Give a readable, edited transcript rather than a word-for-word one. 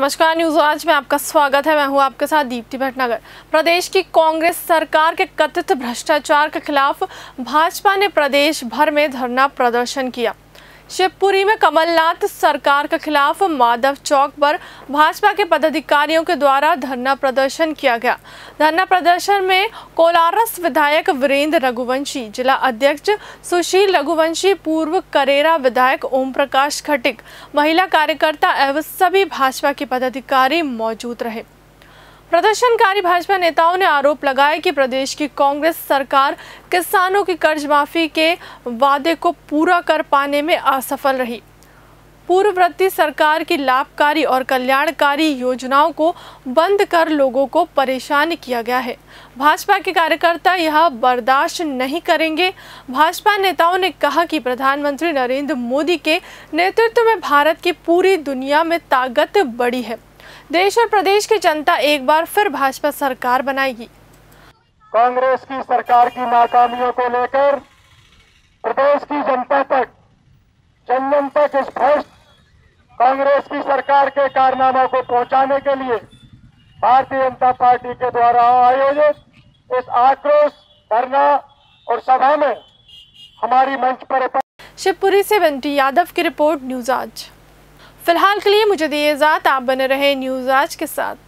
नमस्कार, न्यूज आज में आपका स्वागत है। मैं हूं आपके साथ दीप्ति भटनागर। प्रदेश की कांग्रेस सरकार के कथित भ्रष्टाचार के खिलाफ भाजपा ने प्रदेश भर में धरना प्रदर्शन किया। शिवपुरी में कमलनाथ सरकार के खिलाफ माधव चौक पर भाजपा के पदाधिकारियों के द्वारा धरना प्रदर्शन किया गया। धरना प्रदर्शन में कोलारस विधायक वीरेंद्र रघुवंशी, जिला अध्यक्ष सुशील रघुवंशी, पूर्व करेरा विधायक ओम प्रकाश खटिक, महिला कार्यकर्ता एवं सभी भाजपा के पदाधिकारी मौजूद रहे। प्रदर्शनकारी भाजपा नेताओं ने आरोप लगाया कि प्रदेश की कांग्रेस सरकार किसानों की कर्ज माफी के वादे को पूरा कर पाने में असफल रही। पूर्ववर्ती सरकार की लाभकारी और कल्याणकारी योजनाओं को बंद कर लोगों को परेशान किया गया है। भाजपा के कार्यकर्ता यह बर्दाश्त नहीं करेंगे। भाजपा नेताओं ने कहा कि प्रधानमंत्री नरेंद्र मोदी के नेतृत्व में भारत की पूरी दुनिया में ताकत बढ़ी है। देश और प्रदेश की जनता एक बार फिर भाजपा सरकार बनाएगी। कांग्रेस की सरकार की नाकामियों को लेकर प्रदेश की जनता तक, जन तक इस भ्रष्ट कांग्रेस की सरकार के कारनामों को पहुंचाने के लिए भारतीय जनता पार्टी के द्वारा आयोजित इस आक्रोश धरना और सभा में हमारी मंच पर शिवपुरी से बंटी यादव की रिपोर्ट, न्यूज आज। फिलहाल के लिए मुझे दीजिए इजाजत। आप बने रहे न्यूज आज के साथ।